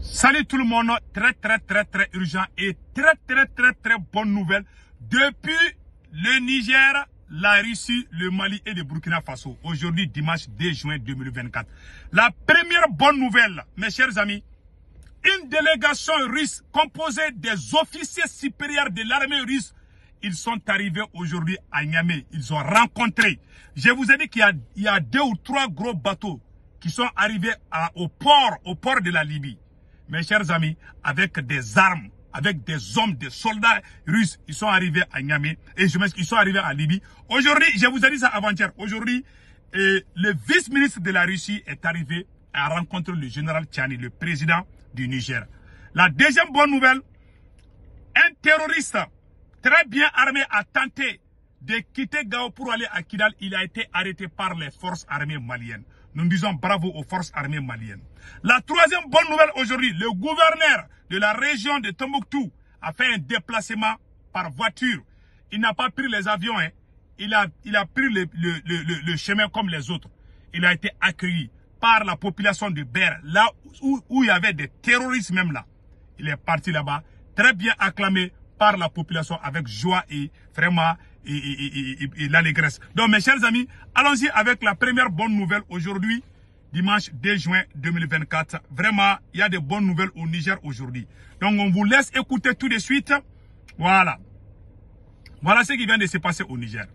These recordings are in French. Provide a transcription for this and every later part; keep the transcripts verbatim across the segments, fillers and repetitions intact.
Salut tout le monde, très très très très urgent et très très très très bonne nouvelle. Depuis le Niger, la Russie, le Mali et le Burkina Faso. Aujourd'hui, dimanche deux juin deux mille vingt-quatre. La première bonne nouvelle, mes chers amis, une délégation russe composée des officiers supérieurs de l'armée russe, ils sont arrivés aujourd'hui à Niamey. Ils ont rencontré. Je vous ai dit qu'il y, y a deux ou trois gros bateaux qui sont arrivés à, au port, au port de la Libye. Mes chers amis, avec des armes, avec des hommes, des soldats russes, ils sont arrivés à Niamey et je ils sont arrivés à Libye. Aujourd'hui, je vous ai dit ça avant-hier. Aujourd'hui, le vice-ministre de la Russie est arrivé à rencontrer le général Tchani, le président du Niger. La deuxième bonne nouvelle, un terroriste très bien armé a tenté de quitter Gao pour aller à Kidal. Il a été arrêté par les forces armées maliennes. Nous disons bravo aux forces armées maliennes. La troisième bonne nouvelle aujourd'hui, le gouverneur de la région de Tombouctou a fait un déplacement par voiture. Il n'a pas pris les avions, hein. il, a, il a pris le, le, le, le chemin comme les autres. Il a été accueilli par la population de Ber, là où, où il y avait des terroristes même là. Il est parti là-bas, très bien acclamé par la population avec joie et vraiment et, et, et, et, et l'allégresse. Donc mes chers amis, allons-y avec la première bonne nouvelle aujourd'hui, dimanche deux juin deux mille vingt-quatre. Vraiment, il y a des bonnes nouvelles au Niger aujourd'hui. Donc on vous laisse écouter tout de suite. Voilà. Voilà ce qui vient de se passer au Niger.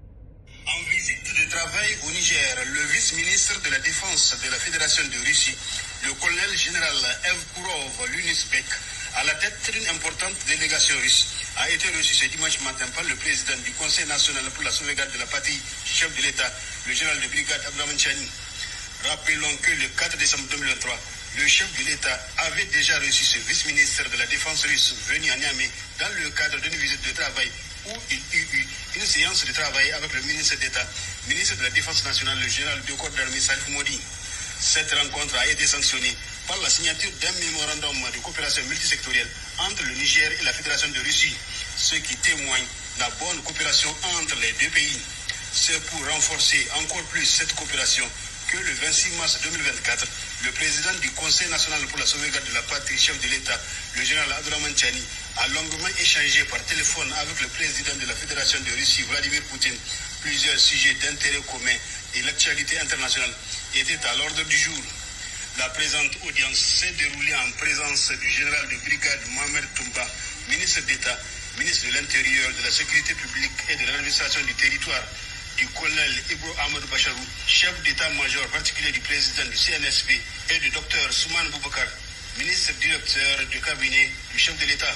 En visite de travail au Niger, le vice-ministre de la Défense de la Fédération de Russie, le colonel général Evkourov Lunisbek, à la tête d'une importante délégation russe, a été reçu ce dimanche matin par le président du Conseil national pour la sauvegarde de la patrie, chef de l'État, le général de brigade Abdraman Tchani. Rappelons que le quatre décembre deux mille vingt-trois, le chef de l'État avait déjà reçu ce vice-ministre de la Défense russe venu à Niamey dans le cadre d'une visite de travail où il eut eu une séance de travail avec le ministre d'État, ministre de la Défense nationale, le général de corps d'armée Salif Modi. Cette rencontre a été sanctionnée par la signature d'un mémorandum de coopération multisectorielle entre le Niger et la Fédération de Russie, ce qui témoigne de la bonne coopération entre les deux pays. C'est pour renforcer encore plus cette coopération que le vingt-six mars deux mille vingt-quatre, le président du Conseil national pour la sauvegarde de la patrie, chef de l'État, le général Abdraman Tchani, a longuement échangé par téléphone avec le président de la Fédération de Russie, Vladimir Poutine. Plusieurs sujets d'intérêt commun et l'actualité internationale étaient à l'ordre du jour. La présente audience s'est déroulée en présence du général de brigade Mohamed Toumba, ministre d'État, ministre de l'Intérieur, de la Sécurité publique et de l'administration du territoire, du colonel Ibro Ahmed Bacharou, chef d'état-major particulier du président du C N S P, et du docteur Souman Boubacar, ministre directeur du cabinet du chef de l'État.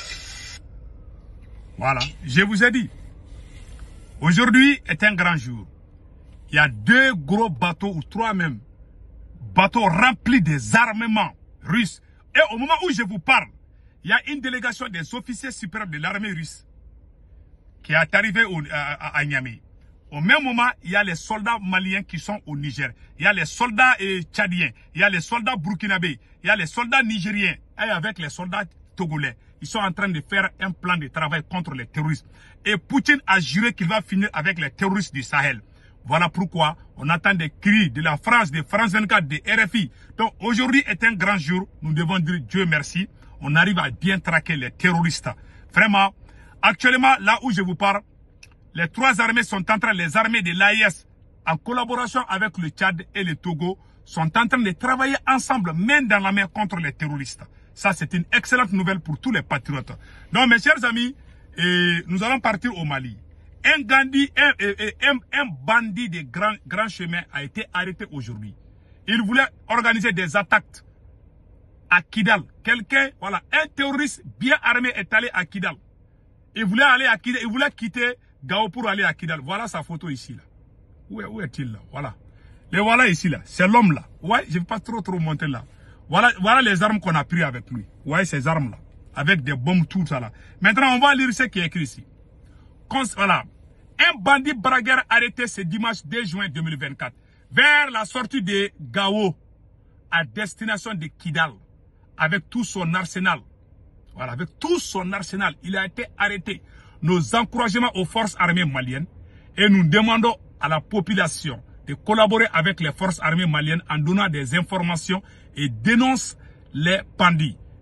Voilà, je vous ai dit, aujourd'hui est un grand jour. Il y a deux gros bateaux, ou trois même, bateaux remplis des armements russes. Et au moment où je vous parle, il y a une délégation des officiers supérieurs de l'armée russe qui est arrivée au, à, à Niamey. Au même moment, il y a les soldats maliens qui sont au Niger. Il y a les soldats eh, tchadiens. Il y a les soldats burkinabés. Il y a les soldats nigériens. Et avec les soldats togolais. Ils sont en train de faire un plan de travail contre les terroristes. Et Poutine a juré qu'il va finir avec les terroristes du Sahel. Voilà pourquoi on attend des cris de la France, de France vingt-quatre, de R F I. Donc aujourd'hui est un grand jour. Nous devons dire Dieu merci. On arrive à bien traquer les terroristes. Vraiment, actuellement, là où je vous parle, les trois armées sont en train, les armées de l'A I S, en collaboration avec le Tchad et le Togo, sont en train de travailler ensemble, main dans la main contre les terroristes. Ça, c'est une excellente nouvelle pour tous les patriotes. Donc, mes chers amis, et nous allons partir au Mali. Un, Gandhi, un, un, un bandit de grand, grand chemin a été arrêté aujourd'hui. Il voulait organiser des attaques à Kidal. Quelqu'un, voilà, un terroriste bien armé est allé à Kidal. Il voulait aller à Kidal, il voulait quitter Gao pour aller à Kidal. Voilà sa photo ici, là. Où, est, où est-il, là? Voilà. Le voilà ici, là. C'est l'homme, là. Ouais, je ne vais pas trop, trop monter, là. Voilà, voilà les armes qu'on a prises avec lui. Ouais, ces armes-là. Avec des bombes, tout ça, là. Maintenant, on va lire ce qui est écrit ici. Cons voilà. Un bandit bragueur arrêté ce dimanche deux juin deux mille vingt-quatre. Vers la sortie de Gao, à destination de Kidal. Avec tout son arsenal. Voilà, avec tout son arsenal. Il a été arrêté. Nos encouragements aux forces armées maliennes et nous demandons à la population de collaborer avec les forces armées maliennes en donnant des informations et dénonce les bandits.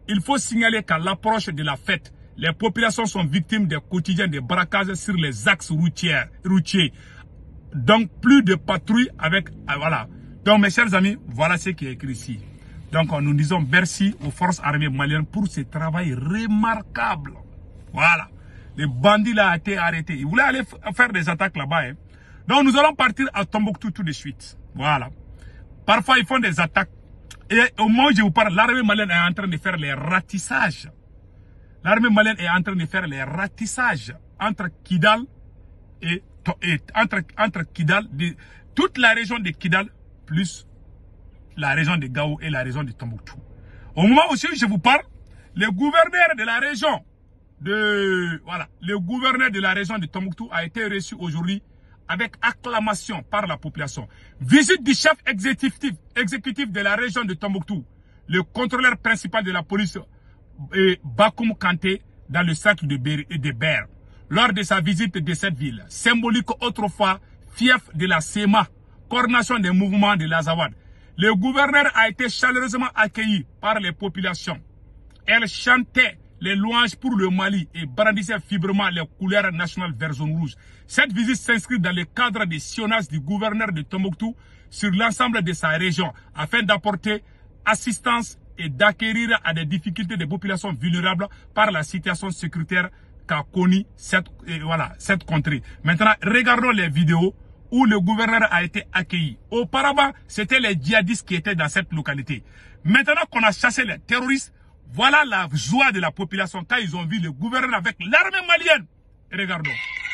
il faut signaler qu'à l'approche de la fête, les populations sont victimes des quotidiens de braquages sur les axes routiers. routiers. Donc, plus de patrouilles avec... Voilà. Donc, mes chers amis, voilà ce qui est écrit ici. Donc, nous disons merci aux forces armées maliennes pour ce travail remarquable. Voilà. Les bandits là ont été arrêtés. Ils voulaient aller faire des attaques là-bas. Hein. Donc, nous allons partir à Tombouctou tout de suite. Voilà. Parfois, ils font des attaques. Et au moment où je vous parle, l'armée malienne est en train de faire les ratissages. L'armée malienne est en train de faire les ratissages entre Kidal et, et entre, entre Kidal, de, toute la région de Kidal, plus la région de Gao et la région de Tombouctou. Au moment où je vous parle, le gouverneur de la région de, voilà, le gouverneur de la région de Tombouctou a été reçu aujourd'hui avec acclamation par la population. Visite du chef exécutif, exécutif de la région de Tombouctou, le contrôleur principal de la police, et Bakoum Kanté, dans le cercle de Ber. Lors de sa visite de cette ville, symbolique autrefois fief de la S E M A, coordination des mouvements de l'Azawad, le gouverneur a été chaleureusement accueilli par les populations. Elle chantait les louanges pour le Mali et brandissait fibrement les couleurs nationales vert jaune rouge. Cette visite s'inscrit dans le cadre des sillonnages du gouverneur de Tombouctou sur l'ensemble de sa région afin d'apporter assistance et d'acquérir à des difficultés des populations vulnérables par la situation sécuritaire qu'a connue cette, et voilà, cette contrée. Maintenant, regardons les vidéos où le gouverneur a été accueilli. Auparavant, c'était les djihadistes qui étaient dans cette localité. Maintenant qu'on a chassé les terroristes, voilà la joie de la population quand ils ont vu le gouverneur avec l'armée malienne. Regardons.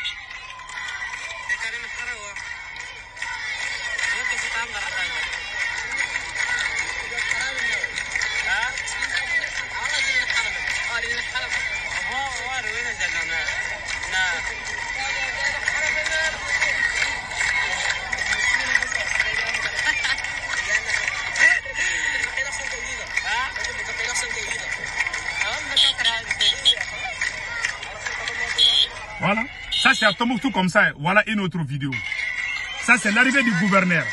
Voilà, ça c'est à Tombouctou comme ça. Voilà une autre vidéo. Ça c'est l'arrivée du gouverneur.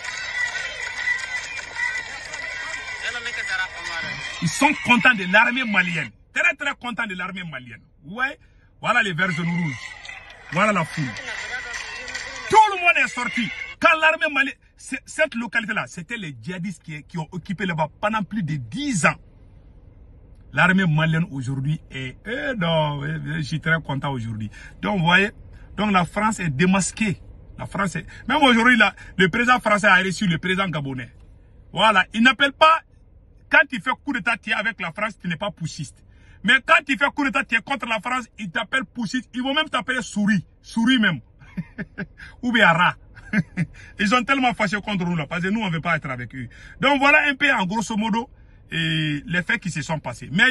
Ils sont contents de l'armée malienne. Très très contents de l'armée malienne. Ouais, voilà les verts jaunes rouges. Voilà la foule. Tout le monde est sorti. Quand l'armée malienne, cette localité-là, c'était les djihadistes qui, qui ont occupé là-bas pendant plus de dix ans. L'armée malienne aujourd'hui est... Eh non, je suis très content aujourd'hui. Donc, vous voyez, donc la France est démasquée. La France est... Même aujourd'hui, le président français a reçu le président gabonais. Voilà, il n'appelle pas... Quand il fait coup d'état, tu es avec la France, tu n'es pas poussiste. Mais quand il fait coup d'état, tu es contre la France, il t'appelle poussiste. Ils vont même t'appeler souris. Souris même. Ou bien rat. Ils sont tellement fâchés contre nous là, parce que nous, on ne veut pas être avec eux. Donc, voilà un peu, en grosso modo, et les faits qui se sont passés. Mais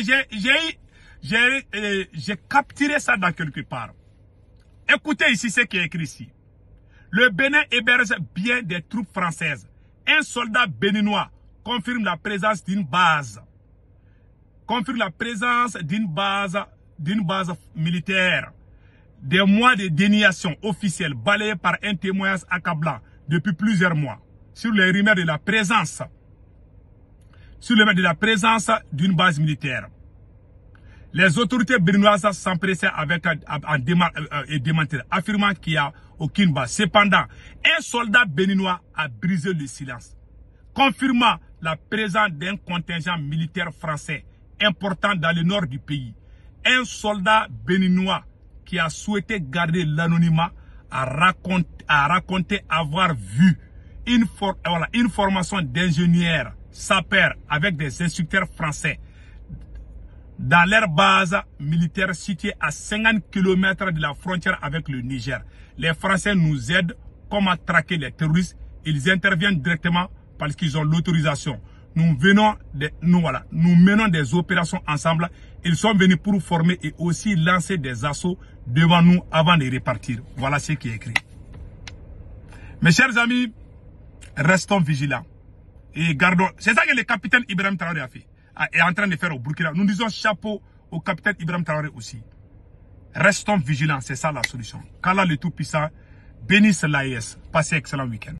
j'ai capturé ça dans quelque part. Écoutez ici ce qui est écrit ici. Le Bénin héberge bien des troupes françaises. Un soldat béninois confirme la présence d'une base. Confirme la présence d'une base, d'une base militaire. Des mois de déniation officielle balayés par un témoignage accablant depuis plusieurs mois sur les rumeurs de la présence sur le de la présence d'une base militaire. Les autorités béninoises s'empressaient avec en démentir, affirmant qu'il n'y a aucune base. Cependant, un soldat béninois a brisé le silence, confirmant la présence d'un contingent militaire français important dans le nord du pays. Un soldat béninois qui a souhaité garder l'anonymat a raconté, a raconté avoir vu une, for, voilà, une formation d'ingénieurs sapeurs avec des instructeurs français dans leur base militaire située à cinquante kilomètres de la frontière avec le Niger. Les Français nous aident comme à traquer les terroristes. Ils interviennent directement parce qu'ils ont l'autorisation. Nous venons de, nous voilà, nous menons des opérations ensemble. Ils sont venus pour former et aussi lancer des assauts devant nous avant de repartir. Voilà ce qui est écrit. Mes chers amis, restons vigilants. Et gardons. C'est ça que le capitaine Ibrahim Traoré a fait. Est en train de faire au Burkina. Nous disons chapeau au capitaine Ibrahim Traoré aussi. Restons vigilants, c'est ça la solution. Qu'Allah le Tout-Puissant bénisse l'A E S. Passez un excellent week-end.